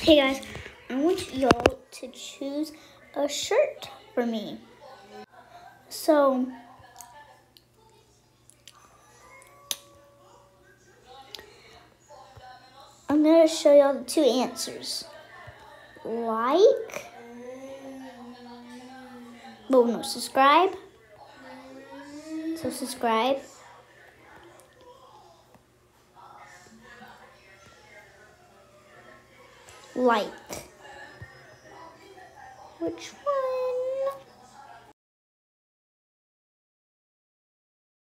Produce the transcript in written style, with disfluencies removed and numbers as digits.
Hey guys, I want y'all to choose a shirt for me. So, I'm going to show y'all the two answers. Subscribe. So subscribe. Like. Which one?